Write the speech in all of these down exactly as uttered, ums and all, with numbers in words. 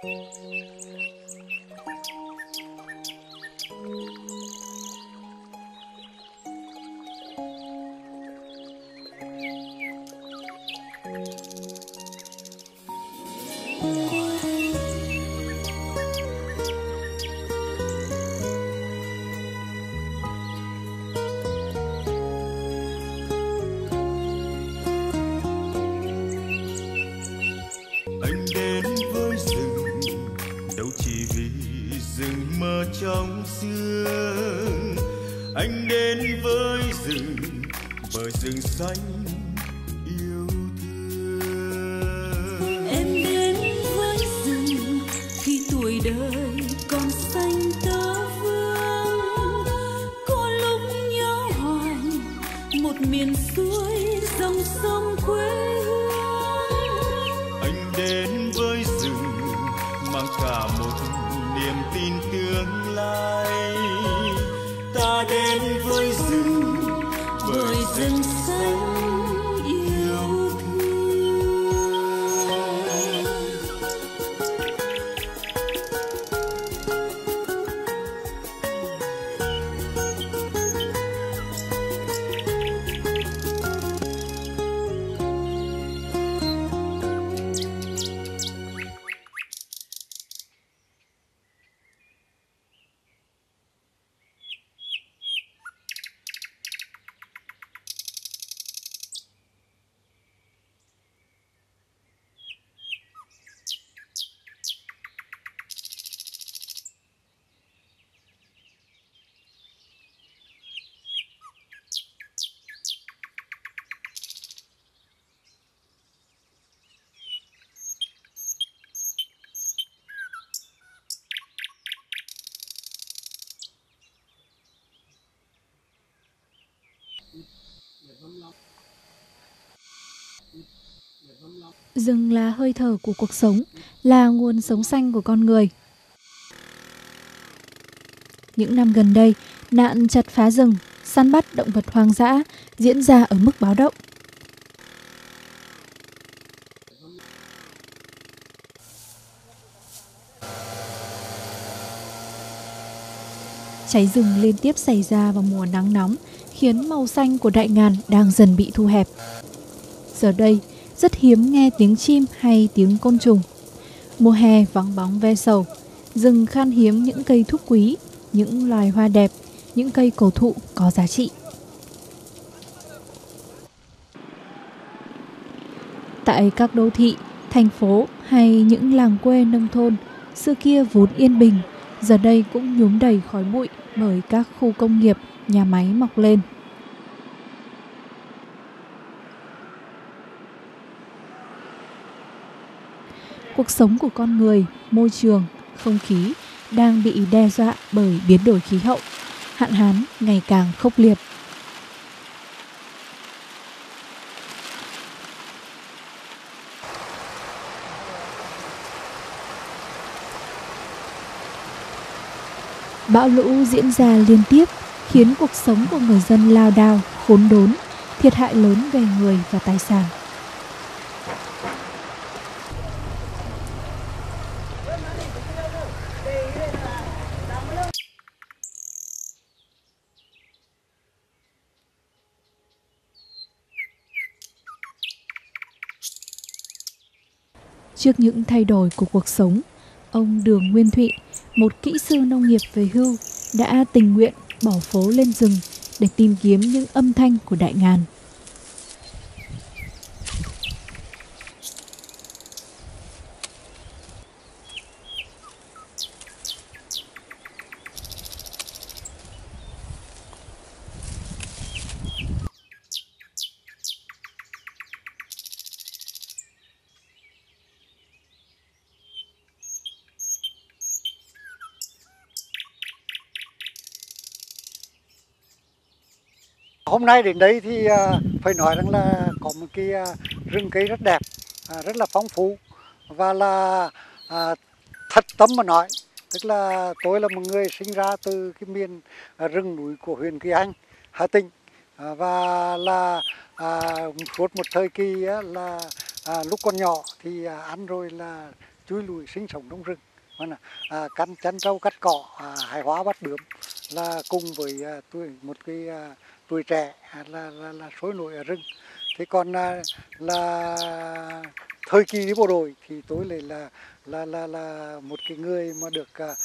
Anh đến với rừng đâu chỉ vì rừng mơ trong xương. Anh đến với rừng bởi rừng xanh yêu thương. Em đến với rừng khi tuổi đời còn xanh tơ vương. Có lúc nhớ hoài một miền suối dòng sông quê hương. Anh đến với rừng mang cả một niềm tin tương lai. Ta đến với rừng bởi rừng xanh yêu thương. Rừng là hơi thở của cuộc sống, là nguồn sống xanh của con người. Những năm gần đây, nạn chặt phá rừng, săn bắt động vật hoang dã diễn ra ở mức báo động. Cháy rừng liên tiếp xảy ra vào mùa nắng nóng, khiến màu xanh của đại ngàn đang dần bị thu hẹp. Giờ đây, rất hiếm nghe tiếng chim hay tiếng côn trùng. Mùa hè vắng bóng ve sầu, rừng khan hiếm những cây thuốc quý, những loài hoa đẹp, những cây cổ thụ có giá trị. Tại các đô thị, thành phố hay những làng quê nông thôn, xưa kia vốn yên bình, giờ đây cũng nhuốm đầy khói bụi bởi các khu công nghiệp, nhà máy mọc lên. Cuộc sống của con người, môi trường, không khí đang bị đe dọa bởi biến đổi khí hậu, hạn hán ngày càng khốc liệt. Bão lũ diễn ra liên tiếp khiến cuộc sống của người dân lao đao, khốn đốn, thiệt hại lớn về người và tài sản. Trước những thay đổi của cuộc sống, ông Đường Nguyên Thụy, một kỹ sư nông nghiệp về hưu, đã tình nguyện bỏ phố lên rừng để tìm kiếm những âm thanh của đại ngàn. Hôm nay đến đây thì phải nói rằng là có một cái rừng cây rất đẹp, rất là phong phú và là thật tâm mà nói, tức là tôi là một người sinh ra từ cái miền rừng núi của huyện Kỳ Anh, Hà Tĩnh, và là suốt một thời kỳ là lúc còn nhỏ thì ăn rồi là chui lùi sinh sống trong rừng. À, cắn chăn trâu cắt cỏ, à, hái hoa bắt bướm là cùng với à, tuổi một cái à, tuổi trẻ à, là, là là sôi nổi ở rừng. Thế còn là, là thời kỳ đi bộ đội thì tôi lại là là là là một cái người mà được à,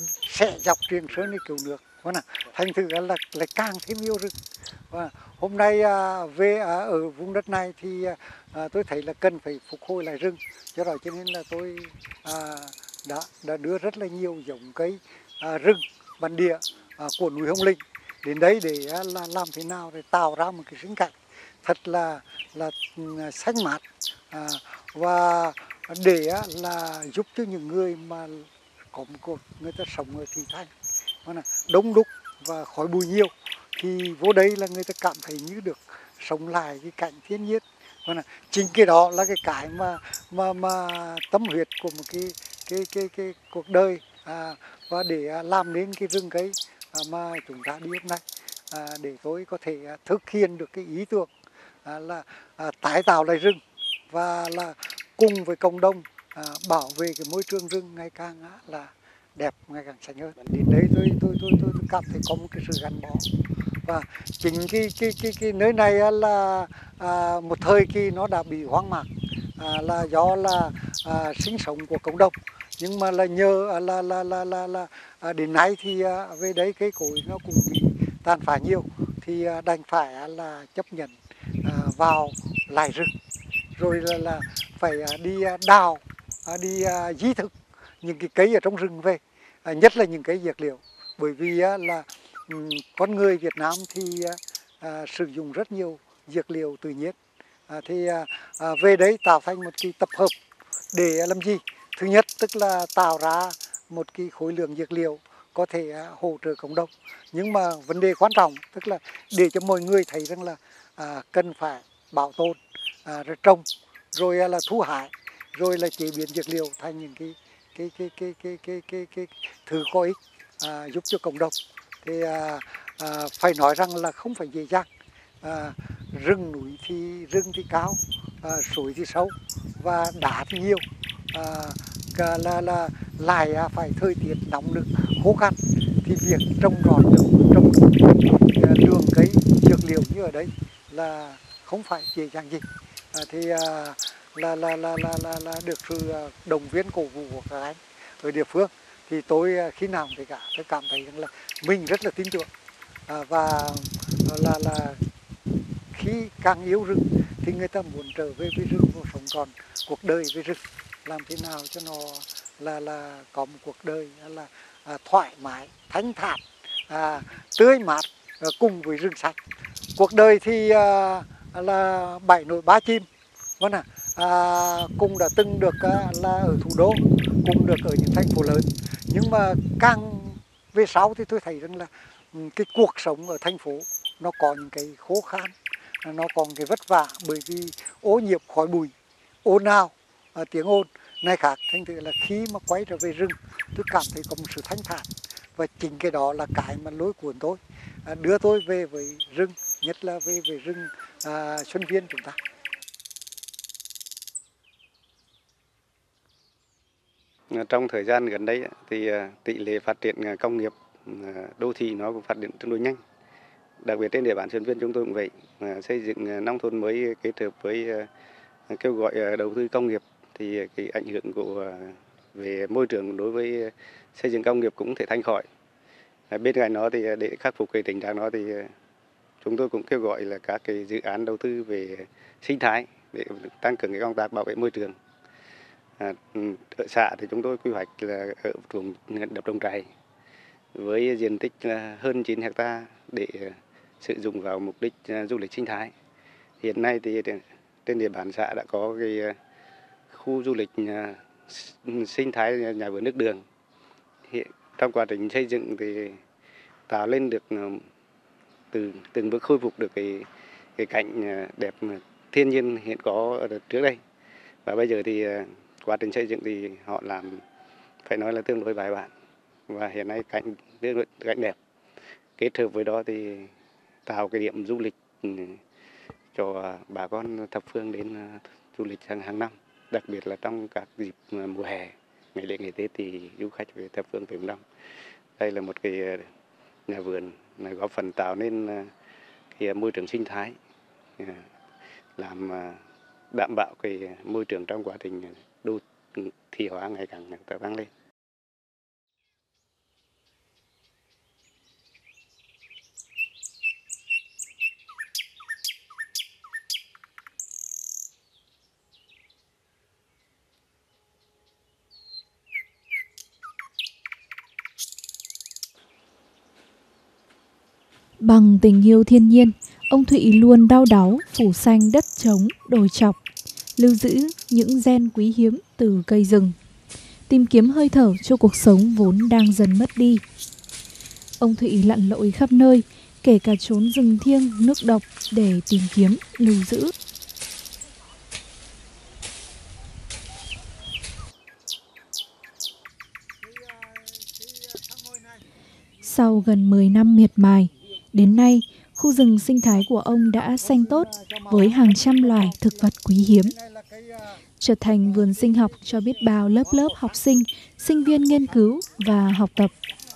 sẽ dọc Trường Sơn đi cứu nước, thành thử là lại càng thêm yêu rừng. Và hôm nay à, về à, ở vùng đất này thì à, tôi thấy là cần phải phục hồi lại rừng, do đó cho nên là tôi à, đã đã đưa rất là nhiều giống cây à, rừng bản địa à, của núi Hồng Linh đến đấy để à, là làm thế nào để tạo ra một cái sinh cảnh thật là là xanh mát à, và để à, là giúp cho những người mà có một cuộc người ta sống ở thị thành đông đúc và khói bụi nhiều thì vô đây là người ta cảm thấy như được sống lại cái cảnh thiên nhiên. Chính cái đó là cái cái mà mà mà tâm huyết của một cái cái cái cái cuộc đời à, và để làm nên cái rừng cây à, mà chúng ta đi hôm nay à, để tôi có thể thực hiện được cái ý tưởng à, là à, tái tạo lại rừng và là cùng với cộng đồng à, bảo vệ cái môi trường rừng ngày càng á, là đẹp, ngày càng xanh hơn. Đến đấy tôi tôi tôi tôi, tôi cảm thấy có một cái sự gắn bó và chính cái cái cái cái nơi này là à, một thời kỳ nó đã bị hoang mạc à, là do là à, sinh sống của cộng đồng, nhưng mà là nhờ à, là là là là, là à, đến nay thì à, về đấy cây cối nó cũng bị tàn phá nhiều thì à, đành phải à, là chấp nhận à, vào lại rừng rồi là là phải à, đi à, đào à, đi à, di thực những cái cây ở trong rừng về, à, nhất là những cây dược liệu, bởi vì à, là um, con người Việt Nam thì à, sử dụng rất nhiều dược liệu tự nhiên à, thì à, à, về đấy tạo thành một cái tập hợp để làm gì? Thứ nhất tức là tạo ra một cái khối lượng dược liệu có thể à, hỗ trợ cộng đồng, nhưng mà vấn đề quan trọng tức là để cho mọi người thấy rằng là à, cần phải bảo tồn à, rồi trồng rồi à, là thu hái rồi là chế biến dược liệu thành những cái cái cái cái cái cái cái, cái thứ có ích à, giúp cho cộng đồng. Thì à, à, phải nói rằng là không phải dễ dàng. À, rừng núi thì rừng thì cao, à, suối thì sâu và đá thì nhiều, à, là là lại à, phải thời tiết nóng nực khô khăn thì việc trồng trọt trồng đường cây dược liệu như ở đây là không phải dễ dàng gì. À, thì à, là, là, là, là, là, là được sự động viên cổ vũ của các anh ở địa phương thì tôi khi nào thì cả tôi cảm thấy rằng là mình rất là tin tưởng à, và là là khi càng yêu rừng thì người ta muốn trở về với rừng và sống còn cuộc đời với rừng, làm thế nào cho nó là là có một cuộc đời là à, thoải mái thanh thản à, tươi mát à, cùng với rừng sạch. Cuộc đời thì à, là bảy nổi ba chim, vâng à, à cùng đã từng được à, là ở thủ đô, cùng được ở những thành phố lớn, nhưng mà càng về sau thì tôi thấy rằng là cái cuộc sống ở thành phố nó có những cái khó khăn, nó còn cái vất vả bởi vì ô nhiễm khói bụi, ồn ào, à, tiếng ồn này khác. Thành thử là khi mà quay trở về rừng tôi cảm thấy có một sự thanh thản, và chính cái đó là cái mà lối cuốn tôi à, đưa tôi về với rừng, nhất là về về rừng à, Xuân Viên chúng ta. Trong thời gian gần đây thì tỷ lệ phát triển công nghiệp đô thị nó cũng phát triển tương đối nhanh. Đặc biệt trên địa bàn Xuân Viên chúng tôi cũng vậy, xây dựng nông thôn mới kết hợp với kêu gọi đầu tư công nghiệp thì cái ảnh hưởng của về môi trường đối với xây dựng công nghiệp cũng thể thanh khỏi. Bên cạnh đó thì để khắc phục cái tình trạng đó thì chúng tôi cũng kêu gọi là các cái dự án đầu tư về sinh thái để tăng cường cái công tác bảo vệ môi trường. À, ở xã thì chúng tôi quy hoạch là ở vùng đập Đồng Trải với diện tích là hơn chín hecta để sử dụng vào mục đích du lịch sinh thái. Hiện nay thì trên địa bàn xã đã có cái khu du lịch sinh thái nhà vườn nước Đường. Hiện trong quá trình xây dựng thì tạo lên được từ từng bước khôi phục được cái cái cảnh đẹp thiên nhiên hiện có ở trước đây, và bây giờ thì quá trình xây dựng thì họ làm phải nói là tương đối bài bản và hiện nay cảnh cảnh đẹp, kết hợp với đó thì tạo cái điểm du lịch cho bà con thập phương đến du lịch hàng hàng năm. đặc biệt là trong các dịp mùa hè, ngày lễ ngày Tết thì du khách về thập phương Thượng Long. Đây là một cái nhà vườn góp phần tạo nên cái môi trường sinh thái, làm đảm bảo cái môi trường trong quá trình đô thị hóa ngày càng tăng lên. Bằng tình yêu thiên nhiên, ông Thụy luôn đau đáu phủ xanh đất trống, đồi chọc, lưu giữ những gen quý hiếm từ cây rừng, tìm kiếm hơi thở cho cuộc sống vốn đang dần mất đi. Ông Thụy lặn lội khắp nơi, kể cả chốn rừng thiêng nước độc để tìm kiếm, lưu giữ. Sau gần mười năm miệt mài, đến nay, khu rừng sinh thái của ông đã xanh tốt với hàng trăm loài thực vật quý hiếm, trở thành vườn sinh học cho biết bao lớp lớp học sinh, sinh viên nghiên cứu và học tập.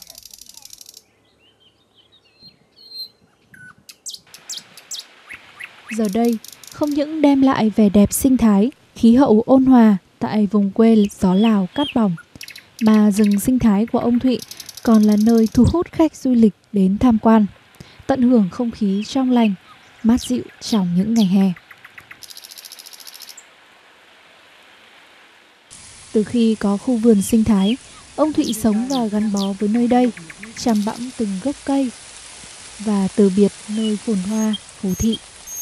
Giờ đây, không những đem lại vẻ đẹp sinh thái, khí hậu ôn hòa tại vùng quê gió Lào cát bỏng, mà rừng sinh thái của ông Thụy còn là nơi thu hút khách du lịch đến tham quan, tận hưởng không khí trong lành, mát dịu trong những ngày hè. Từ khi có khu vườn sinh thái, ông Thụy sống và gắn bó với nơi đây, chăm bẵm từng gốc cây và từ biệt nơi phồn hoa, phố thị.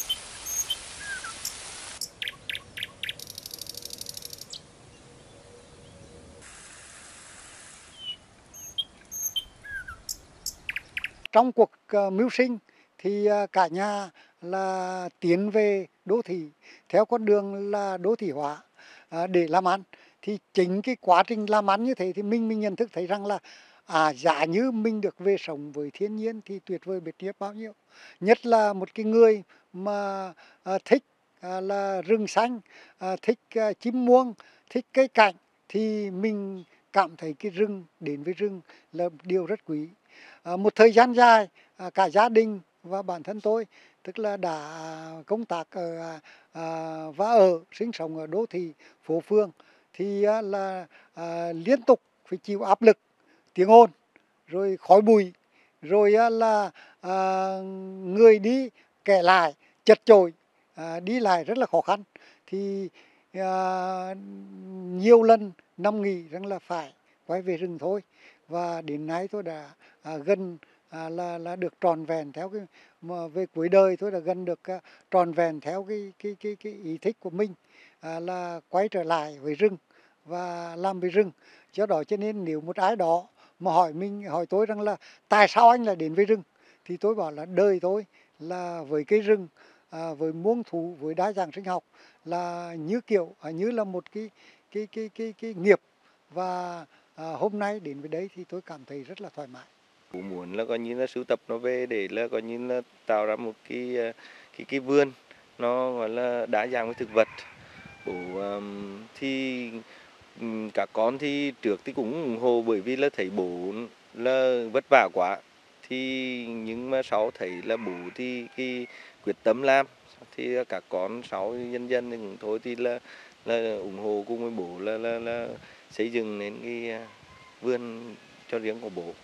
Trong cuộc uh, mưu sinh thì uh, cả nhà là tiến về đô thị theo con đường là đô thị hóa uh, để làm ăn. Thì chính cái quá trình làm ăn như thế thì mình mình nhận thức thấy rằng là à giả như mình được về sống với thiên nhiên thì tuyệt vời biết biết bao nhiêu. Nhất là một cái người mà uh, thích uh, là rừng xanh, uh, thích uh, chim muông, thích cây cảnh thì mình cảm thấy cái rừng, đến với rừng là điều rất quý. À, một thời gian dài, à, cả gia đình và bản thân tôi, tức là đã công tác ở, à, và ở sinh sống ở đô thị phố phường, thì à, là à, liên tục phải chịu áp lực, tiếng ồn, rồi khói bụi, rồi à, là à, người đi kẻ lại, chật chội, à, đi lại rất là khó khăn. Thì à, nhiều lần nằm nghỉ rằng là phải quay về rừng thôi. Và đến nay tôi đã à, gần à, là là được tròn vẹn theo cái mà về cuối đời tôi đã gần được à, tròn vẹn theo cái cái cái cái ý thích của mình, à, là quay trở lại với rừng và làm với rừng. Do đó cho nên nếu một ai đó mà hỏi mình hỏi tôi rằng là tại sao anh lại đến với rừng, thì tôi bảo là đời tôi là với cây rừng, à, với muôn thú, với đa dạng sinh học là như kiểu à, như là một cái cái cái cái cái nghiệp. Và À, hôm nay đến với đấy thì tôi cảm thấy rất là thoải mái. Bố muốn là coi như là sưu tập nó về để là coi như là tạo ra một cái cái cái vườn nó gọi là đa dạng với thực vật. Bố um, thì um, các con thì trước thì cũng ủng hộ bởi vì là thấy bố là vất vả quá, thì nhưng mà sau thấy là bố thì cái quyết tâm làm thì các con sau dần dần thì cũng thôi thì là là ủng hộ cùng với bố là là, là xây dựng nên cái vườn cho riêng của bố.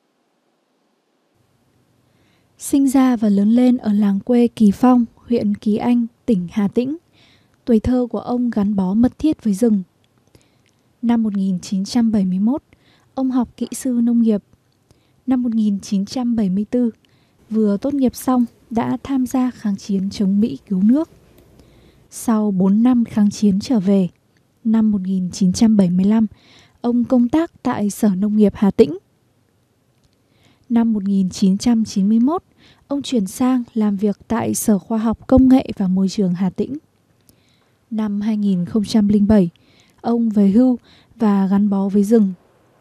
Sinh ra và lớn lên ở làng quê Kỳ Phong, huyện Kỳ Anh, tỉnh Hà Tĩnh, tuổi thơ của ông gắn bó mật thiết với rừng. Năm một nghìn chín trăm bảy mươi mốt, ông học kỹ sư nông nghiệp. Năm một nghìn chín trăm bảy mươi tư, vừa tốt nghiệp xong đã tham gia kháng chiến chống Mỹ cứu nước. Sau bốn năm kháng chiến trở về, năm một nghìn chín trăm bảy mươi lăm, ông công tác tại Sở Nông nghiệp Hà Tĩnh. Năm một nghìn chín trăm chín mươi mốt, ông chuyển sang làm việc tại Sở Khoa học Công nghệ và Môi trường Hà Tĩnh. Năm hai nghìn không trăm lẻ bảy, ông về hưu và gắn bó với rừng.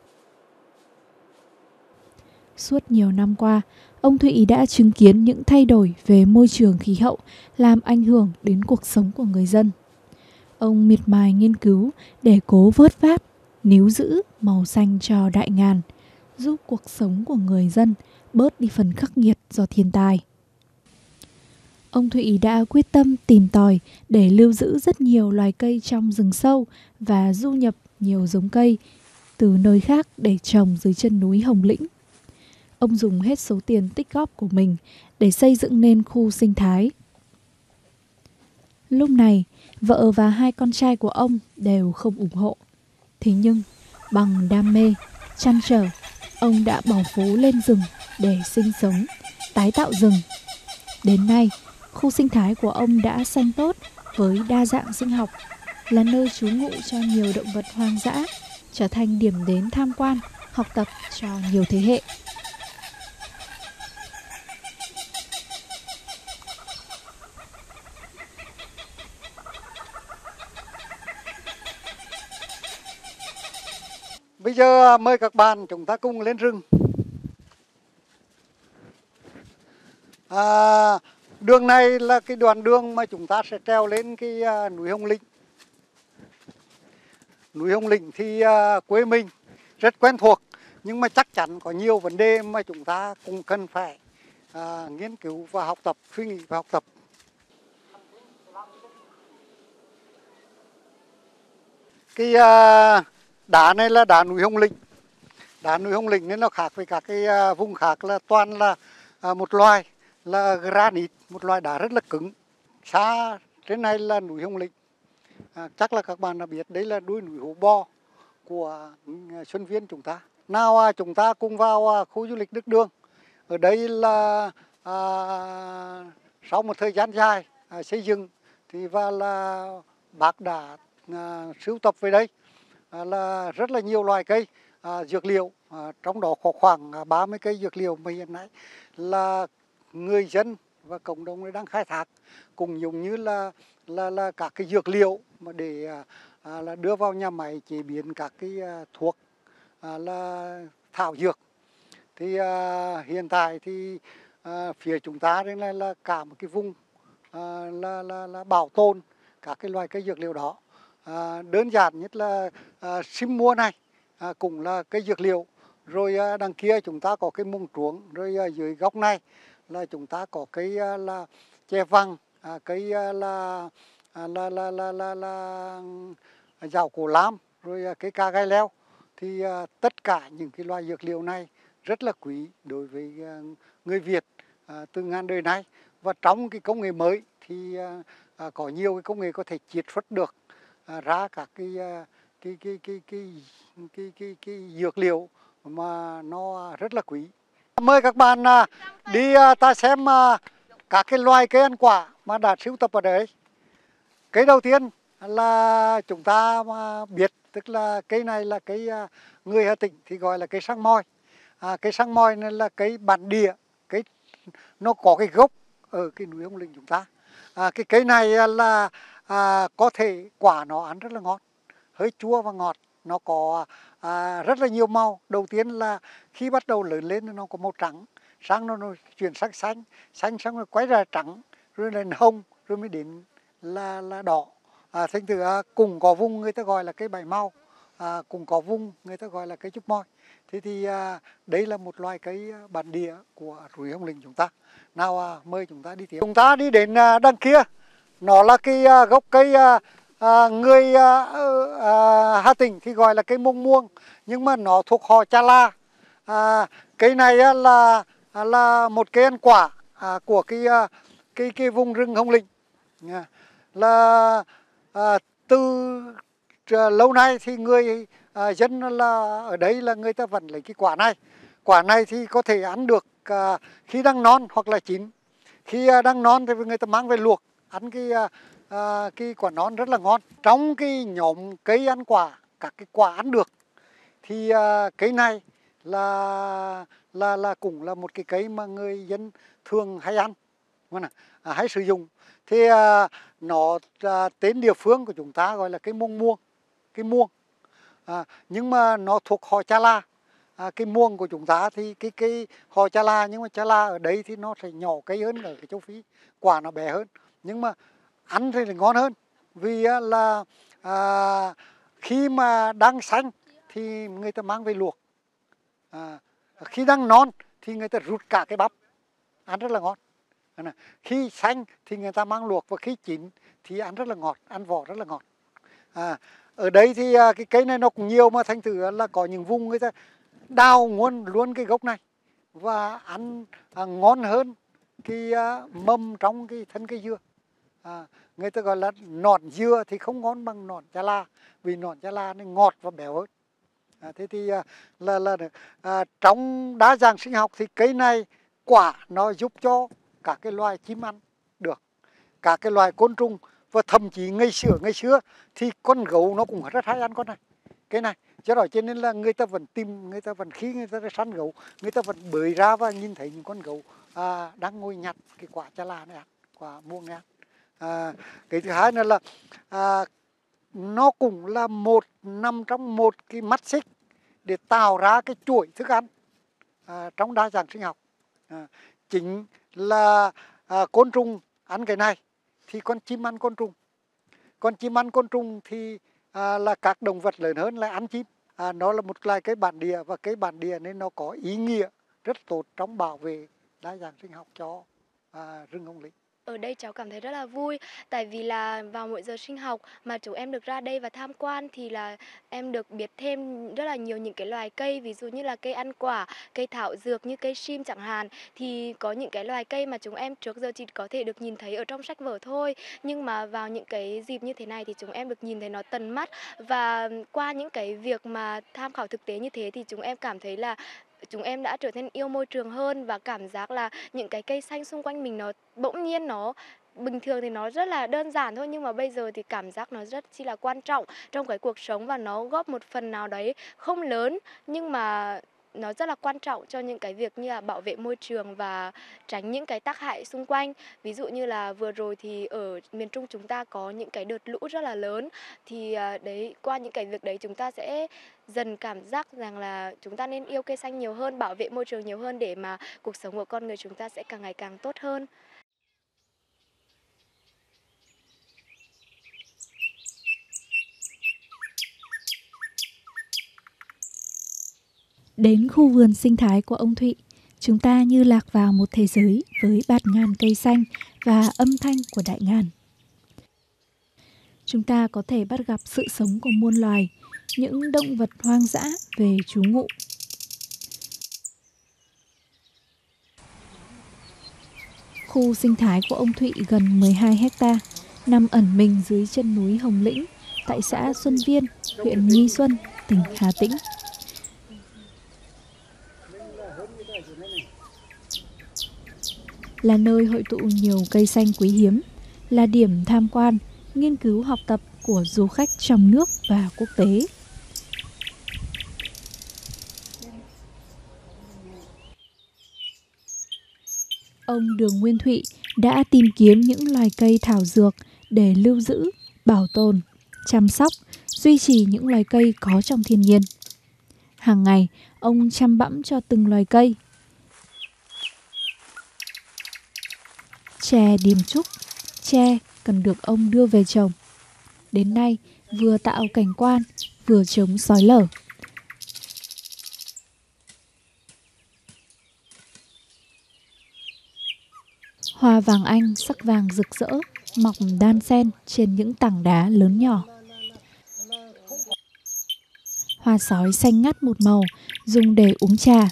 Suốt nhiều năm qua, ông Thụy đã chứng kiến những thay đổi về môi trường khí hậu làm ảnh hưởng đến cuộc sống của người dân. Ông miệt mài nghiên cứu để cố vớt vát, níu giữ màu xanh cho đại ngàn, giúp cuộc sống của người dân bớt đi phần khắc nghiệt do thiên tai. Ông Thụy đã quyết tâm tìm tòi để lưu giữ rất nhiều loài cây trong rừng sâu và du nhập nhiều giống cây từ nơi khác để trồng dưới chân núi Hồng Lĩnh. Ông dùng hết số tiền tích góp của mình để xây dựng nên khu sinh thái. Lúc này, vợ và hai con trai của ông đều không ủng hộ. Thế nhưng, bằng đam mê, trăn trở, ông đã bỏ phố lên rừng để sinh sống, tái tạo rừng. Đến nay, khu sinh thái của ông đã xanh tốt với đa dạng sinh học, là nơi trú ngụ cho nhiều động vật hoang dã, trở thành điểm đến tham quan, học tập cho nhiều thế hệ. Bây giờ mời các bạn chúng ta cùng lên rừng. À, đường này là cái đoạn đường mà chúng ta sẽ treo lên cái uh, núi Hồng Lĩnh. Núi Hồng Lĩnh thì uh, quê mình rất quen thuộc, nhưng mà chắc chắn có nhiều vấn đề mà chúng ta cũng cần phải uh, nghiên cứu và học tập, suy nghĩ và học tập. Cái uh, đá này là đá núi Hồng Lĩnh. Đá núi Hồng Lĩnh nên nó khác với các cái uh, vùng khác, là toàn là uh, một loài là granite, một loài đá rất là cứng. Xa trên này là núi Hồng Lĩnh. À, chắc là các bạn đã biết đấy là đuôi núi Hố Bo của Xuân Viên chúng ta. Nào à, chúng ta cùng vào à, khu du lịch Đức Đường. Ở đây là à, sau một thời gian dài à, xây dựng thì và là bác đã à, sưu tập về đây à, là rất là nhiều loài cây à, dược liệu, à, trong đó có khoảng ba mươi cây dược liệu mà hiện nay là người dân và cộng đồng đang khai thác, cùng dùng như là là là các cái dược liệu mà để à, là đưa vào nhà máy chế biến các cái à, thuốc à, là thảo dược. Thì à, hiện tại thì à, phía chúng ta đây là, là cả một cái vùng à, là, là là bảo tồn các cái loài cây dược liệu đó. À, đơn giản nhất là à, sim mua này à, cũng là cây dược liệu. Rồi à, đằng kia chúng ta có cái mông truống, rồi à, dưới góc này là chúng ta có cây à, là tre vàng, à, cây à, là, à, là là là là là dạo cổ lam, rồi à, cây ca gai leo. Thì à, tất cả những cái loài dược liệu này rất là quý đối với à, người Việt à, từ ngàn đời nay. Và trong cái công nghệ mới thì à, à, có nhiều cái công nghệ có thể chiết xuất được à, ra các cái à, cái cái cái cái cái cái cái, cái dược liệu mà nó rất là quý. Mời các bạn à, đi à, ta xem à, các cái loài cây ăn quả mà đã sưu tập ở đấy. Cây đầu tiên là chúng ta mà biết, tức là cây này là cây à, người Hà Tĩnh thì gọi là cây sang moi. À, cây sang moi này là cây bản địa, cây nó có cái gốc ở cái núi Hồng Lĩnh chúng ta. À, cái cây này là à, có thể quả nó ăn rất là ngon, hơi chua và ngọt. Nó có à, rất là nhiều màu. Đầu tiên là khi bắt đầu lớn lên nó có màu trắng, sang nó, nó chuyển sang xanh, xanh xong rồi quay ra trắng, rồi lên hồng, rồi mới đến là là đỏ. À, thành thử à, cùng có vùng người ta gọi là cây bảy màu, à, cùng có vùng người ta gọi là cây trúc moi. Thế thì à, đây là một loài cây bản địa của núi Hồng Lĩnh chúng ta. Nào à, mời chúng ta đi tiếp. Chúng ta đi đến à, đằng kia, nó là cái à, gốc cây à, à, người à, à, Hà Tĩnh thì gọi là cây mông muông, nhưng mà nó thuộc họ Cha La. À, cây này à, là à, là một cây ăn quả à, của cái à, cái cái vùng rừng Hồng Lĩnh. À, là à, từ à, lâu nay thì người à, dân là ở đây là người ta vẫn lấy cái quả này. Quả này thì có thể ăn được à, khi đang non hoặc là chín. Khi à, đang non thì người ta mang về luộc ăn cái à, à, cái quả non rất là ngon. Trong cái nhóm cây ăn quả, các cái quả ăn được thì à, cây này là là là cũng là một cái cây mà người dân thường hay ăn, à, hay sử dụng. Thì à, nó à, tên địa phương của chúng ta gọi là cây muông muông, cây muông. À, nhưng mà nó thuộc họ Cha La. À, cái muông của chúng ta thì cái cái họ Cha La, nhưng mà Cha La ở đây thì nó sẽ nhỏ cây hơn ở cái châu Phi, quả nó bé hơn, nhưng mà ăn thì là ngon hơn. vì là à, khi mà đang xanh thì người ta mang về luộc, à, khi đang non thì người ta rút cả cái bắp, ăn rất là ngon. Khi xanh thì người ta mang luộc, và khi chín thì ăn rất là ngọt, ăn vỏ rất là ngọt. À, ở đây thì cái cây này nó cũng nhiều, mà thành thử là có những vùng người ta đào nguồn luôn cái gốc này và ăn à, ngon hơn cái à, mầm trong cái thân cây dưa. À, người ta gọi là nọn dưa thì không ngon bằng nọn Cha La, vì nọn Cha La nó ngọt và béo hơn. À, thế thì à, là là à, trong đa dạng sinh học thì cây này quả nó giúp cho các cái loài chim ăn được, các cái loài côn trùng, và thậm chí ngày xưa ngày xưa thì con gấu nó cũng rất hay ăn con này, cái này. Do đó cho nên là người ta vẫn tìm, người ta vẫn khi người ta săn gấu, người ta vẫn bơi ra và nhìn thấy những con gấu à, đang ngồi nhặt cái quả Cha La này ăn, quả muông này ăn. À, cái thứ hai nữa là à, nó cũng là một nằm trong một cái mắt xích để tạo ra cái chuỗi thức ăn à, trong đa dạng sinh học. À, chính là à, côn trùng ăn cái này thì con chim ăn côn trùng, con chim ăn côn trùng thì à, là các động vật lớn hơn lại ăn chim. À, nó là một loài cây bản địa, và cây bản địa nên nó có ý nghĩa rất tốt trong bảo vệ đa dạng sinh học cho à, rừng Hồng Lĩnh. Ở đây cháu cảm thấy rất là vui, tại vì là vào mỗi giờ sinh học mà chúng em được ra đây và tham quan thì là em được biết thêm rất là nhiều những cái loài cây, ví dụ như là cây ăn quả, cây thảo dược như cây sim chẳng hạn. Thì có những cái loài cây mà chúng em trước giờ chỉ có thể được nhìn thấy ở trong sách vở thôi, nhưng mà vào những cái dịp như thế này thì chúng em được nhìn thấy nó tận mắt, và qua những cái việc mà tham khảo thực tế như thế thì chúng em cảm thấy là chúng em đã trở nên yêu môi trường hơn, và cảm giác là những cái cây xanh xung quanh mình nó bỗng nhiên, nó bình thường thì nó rất là đơn giản thôi, nhưng mà bây giờ thì cảm giác nó rất chi là quan trọng trong cái cuộc sống, và nó góp một phần nào đấy không lớn nhưng mà nó rất là quan trọng cho những cái việc như là bảo vệ môi trường và tránh những cái tác hại xung quanh. Ví dụ như là vừa rồi thì ở miền Trung chúng ta có những cái đợt lũ rất là lớn, thì đấy, qua những cái việc đấy chúng ta sẽ dần cảm giác rằng là chúng ta nên yêu cây xanh nhiều hơn, bảo vệ môi trường nhiều hơn, để mà cuộc sống của con người chúng ta sẽ càng ngày càng tốt hơn. Đến khu vườn sinh thái của ông Thụy, chúng ta như lạc vào một thế giới với bạt ngàn cây xanh và âm thanh của đại ngàn. Chúng ta có thể bắt gặp sự sống của muôn loài, những động vật hoang dã về trú ngụ. Khu sinh thái của ông Thụy gần mười hai héc ta, nằm ẩn mình dưới chân núi Hồng Lĩnh, tại xã Xuân Viên, huyện Nghi Xuân, tỉnh Hà Tĩnh. Là nơi hội tụ nhiều cây xanh quý hiếm, là điểm tham quan, nghiên cứu học tập của du khách trong nước và quốc tế. Ông Đường Nguyên Thụy đã tìm kiếm những loài cây thảo dược để lưu giữ, bảo tồn, chăm sóc, duy trì những loài cây có trong thiên nhiên. Hàng ngày, ông chăm bẵm cho từng loài cây. Tre điềm trúc, tre cần được ông đưa về trồng. Đến nay, vừa tạo cảnh quan, vừa chống xói lở. Hoa vàng Anh sắc vàng rực rỡ, mọc đan xen trên những tảng đá lớn nhỏ. Hoa sói xanh ngắt một màu, dùng để uống trà.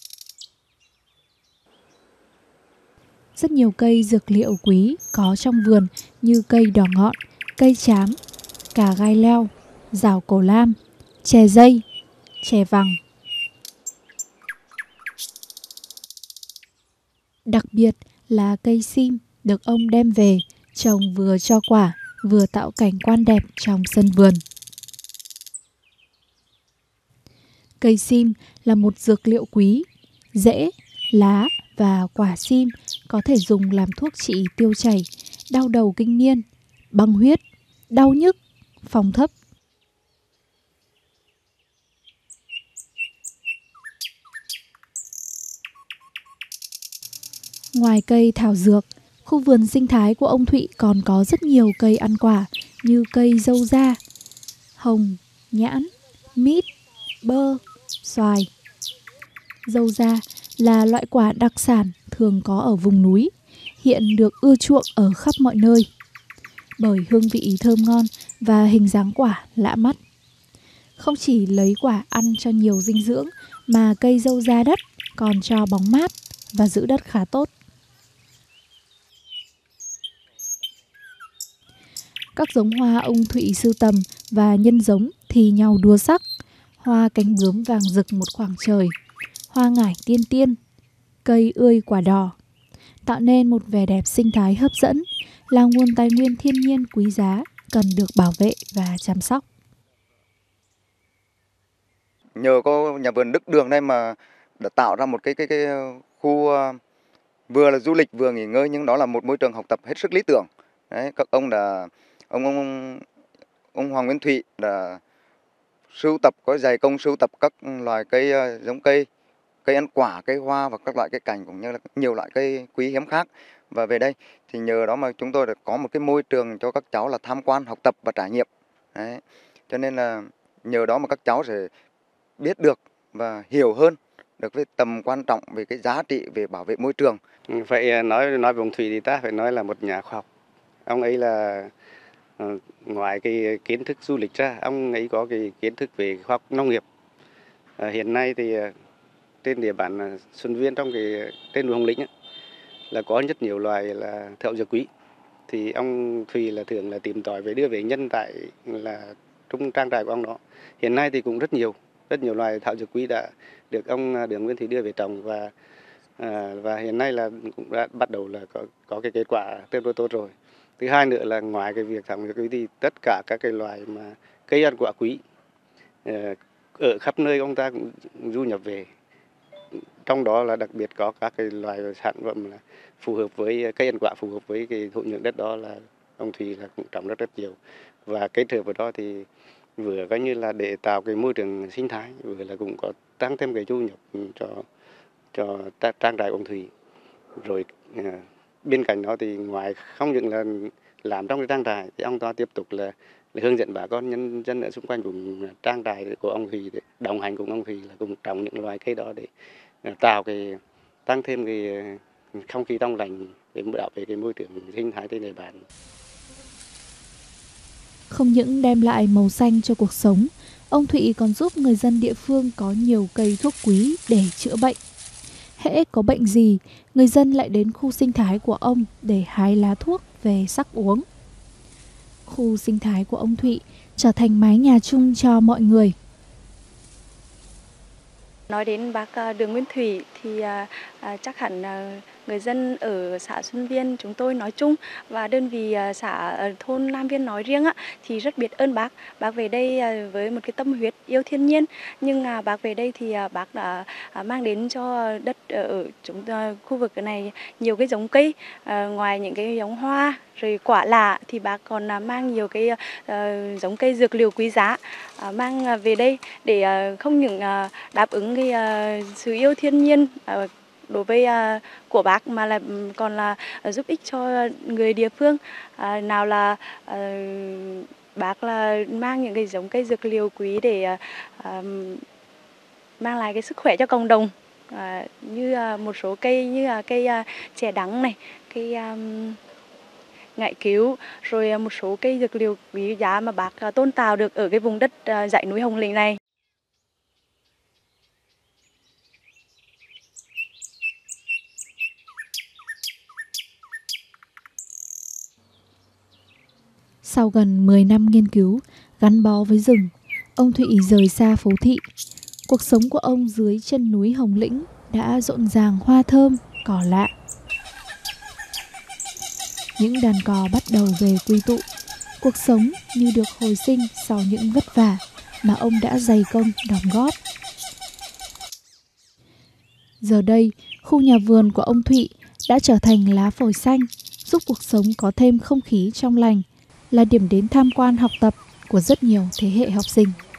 Rất nhiều cây dược liệu quý có trong vườn như cây đỏ ngọn, cây trám, cà gai leo, rào cổ lam, chè dây, chè vàng. Đặc biệt là cây sim được ông đem về trồng vừa cho quả, vừa tạo cảnh quan đẹp trong sân vườn. Cây sim là một dược liệu quý, rễ, lá và quả sim có thể dùng làm thuốc trị tiêu chảy, đau đầu kinh niên, băng huyết, đau nhức, phong thấp. Ngoài cây thảo dược, khu vườn sinh thái của ông Thụy còn có rất nhiều cây ăn quả như cây dâu da, hồng, nhãn, mít, bơ, xoài. Dâu da là loại quả đặc sản thường có ở vùng núi, hiện được ưa chuộng ở khắp mọi nơi bởi hương vị thơm ngon và hình dáng quả lạ mắt. Không chỉ lấy quả ăn cho nhiều dinh dưỡng mà cây dâu da đất còn cho bóng mát và giữ đất khá tốt. Các giống hoa ông Thụy sưu tầm và nhân giống thì nhau đua sắc, hoa cánh bướm vàng rực một khoảng trời, hoa ngải tiên tiên, cây ươi quả đỏ, tạo nên một vẻ đẹp sinh thái hấp dẫn, là nguồn tài nguyên thiên nhiên quý giá cần được bảo vệ và chăm sóc. Nhờ có nhà vườn Đức Đường đây mà đã tạo ra một cái cái cái khu vừa là du lịch vừa nghỉ ngơi, nhưng đó là một môi trường học tập hết sức lý tưởng. Đấy, các ông đã ông ông ông Hoàng Nguyên Thụy đã sưu tập, có dày công sưu tập các loài cây giống cây, cây ăn quả, cây hoa và các loại cây cảnh cũng như là nhiều loại cây quý hiếm khác. Và về đây thì nhờ đó mà chúng tôi đã có một cái môi trường cho các cháu là tham quan, học tập và trải nghiệm. Đấy. Cho nên là nhờ đó mà các cháu sẽ biết được và hiểu hơn được về tầm quan trọng về cái giá trị về bảo vệ môi trường. Phải nói nói về ông Thụy thì ta phải nói là một nhà khoa học. Ông ấy là uh, ngoài cái kiến thức du lịch ra, ông ấy có cái kiến thức về khoa học nông nghiệp. Uh, hiện nay thì uh, trên địa bàn uh, Xuân Viên, trong cái trên núi Hồng Lĩnh ấy, là có rất nhiều loài là thảo dược quý. Thì ông Thụy là thường là tìm tòi về đưa về nhân tại là trong trang trại của ông đó. Hiện nay thì cũng rất nhiều rất nhiều loài thảo dược quý đã được ông Đường Nguyên Thụy đưa về trồng, và à, và hiện nay là cũng đã bắt đầu là có có cái kết quả tương đối tốt rồi. Thứ hai nữa là ngoài cái việc thảo dược quý thì tất cả các cái loài mà cây ăn quả quý ở khắp nơi ông ta cũng du nhập về. Trong đó là đặc biệt có các cái loài sản phẩm là phù hợp với cây ăn quả, phù hợp với cái thổ nhưỡng đất đó là ông Thụy là cũng trồng rất rất nhiều. Và kết hợp với đó thì vừa coi như là để tạo cái môi trường sinh thái, vừa là cũng có tăng thêm cái thu nhập cho cho trang trại ông Thụy. Rồi à, bên cạnh đó thì ngoài không những là làm trong cái trang trại thì ông ta tiếp tục là, là hướng dẫn bà con nhân dân ở xung quanh vùng trang trại của ông Thụy, để đồng hành cùng ông Thụy là cùng trồng những loài cây đó để tạo cái tăng thêm cái không khí trong lành để bảo vệ cái môi trường sinh thái trên địa bàn. Không những đem lại màu xanh cho cuộc sống, ông Thụy còn giúp người dân địa phương có nhiều cây thuốc quý để chữa bệnh. Hễ có bệnh gì, người dân lại đến khu sinh thái của ông để hái lá thuốc về sắc uống. Khu sinh thái của ông Thụy trở thành mái nhà chung cho mọi người. Nói đến bác Đường Nguyên Thụy thì à, à, chắc hẳn à, người dân ở xã Xuân Viên chúng tôi nói chung và đơn vị à, xã thôn Lam Viên nói riêng á, thì rất biết ơn bác. Bác về đây à, với một cái tâm huyết yêu thiên nhiên, nhưng à, bác về đây thì à, bác đã à, mang đến cho đất ở chúng à, khu vực này nhiều cái giống cây, à, ngoài những cái giống hoa rồi quả lạ thì bác còn à, mang nhiều cái à, giống cây dược liệu quý giá à, mang à, về đây để à, không những à, đáp ứng cái à, sự yêu thiên nhiên à, đối với uh, của bác mà là còn là uh, giúp ích cho người địa phương. Uh, nào là uh, bác là mang những cái giống cây dược liệu quý để uh, uh, mang lại cái sức khỏe cho cộng đồng, uh, như uh, một số cây như uh, cây uh, chè đắng này, cây um, ngải cứu, rồi uh, một số cây dược liệu quý giá mà bác uh, tôn tạo được ở cái vùng đất uh, dãy núi Hồng Lĩnh này. Sau gần mười năm nghiên cứu, gắn bó với rừng, ông Thụy rời xa phố thị. Cuộc sống của ông dưới chân núi Hồng Lĩnh đã rộn ràng hoa thơm, cỏ lạ. Những đàn cò bắt đầu về quy tụ. Cuộc sống như được hồi sinh sau những vất vả mà ông đã dày công đóng góp. Giờ đây, khu nhà vườn của ông Thụy đã trở thành lá phổi xanh, giúp cuộc sống có thêm không khí trong lành, là điểm đến tham quan học tập của rất nhiều thế hệ học sinh.